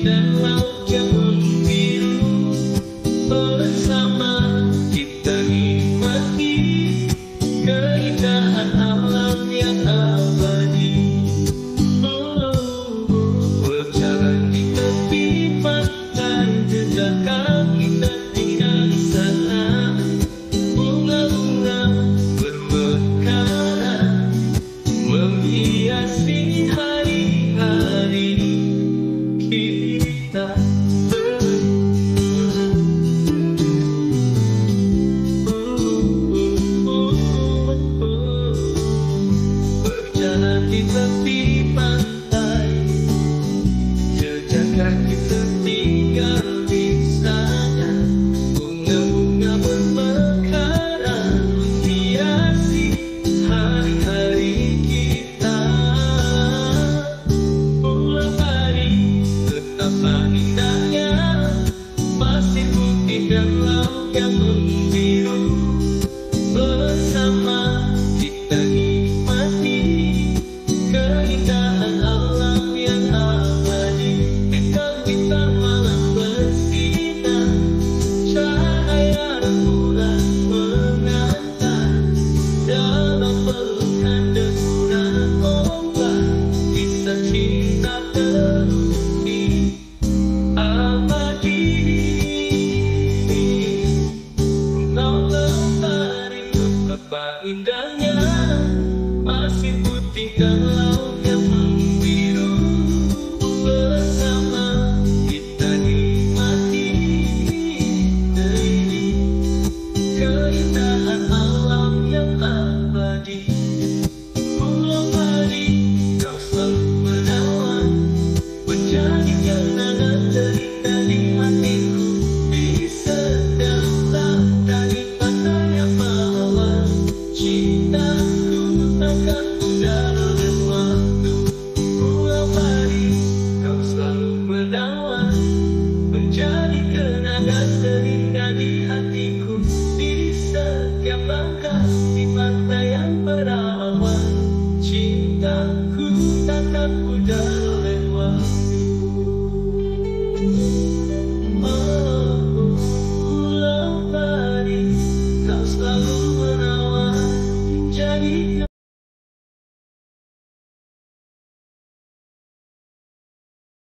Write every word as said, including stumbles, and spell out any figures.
dan laut yang biru, bersama kita nikmati keindahan alam yang abadi. Oh, berjalan di tepi pantai, jejak kaki tertinggal di sana. Bunga-bunga bermekaran menghiasi hari-hari kita. Berjalan di tepi pantai, jejak kaki tertinggal di sana. Bunga-bunga bermekaran menghiasi hari-hari kita. Pulau Bali betapa indahnya, pasir putih dan laut yang biru, bersama kita nikmati keindahan alam yang abadi. Bintang-bintang malam bersinar, cahaya rembulan mengantar, dalam pelukan deburan ombak, kisah cinta terus di abadi. Pulau Lestari betapa indahnya, pasir putih dan laut yang biru, bersama kita nikmati keindahan alam yang abadi. Pulau Bali, kau selalu menawan, menjadi kenangan terindah di hatiku. Di sebelah dari pantai yang mawar, cintaku takkan pudar.